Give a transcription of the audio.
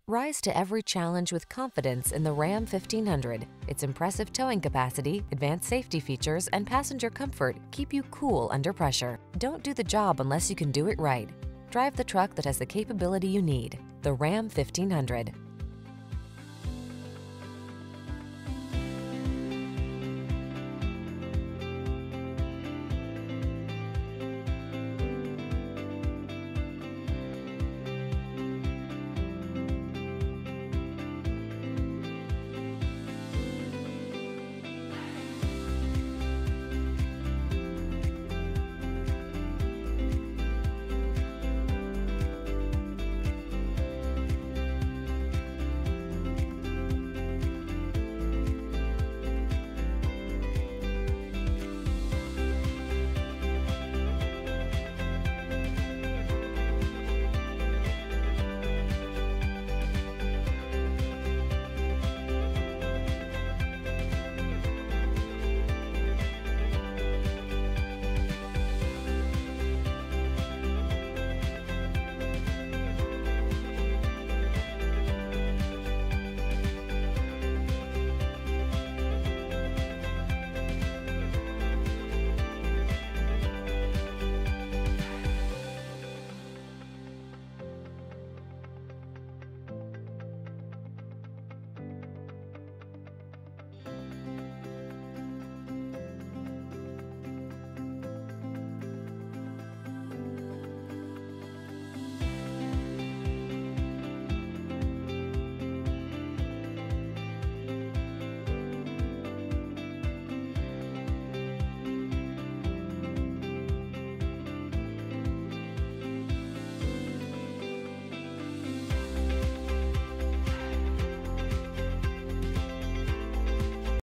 Rise to every challenge with confidence in the Ram 1500. Its impressive towing capacity, advanced safety features, and passenger comfort keep you cool under pressure. Don't do the job unless you can do it right. Drive the truck that has the capability you need. The Ram 1500.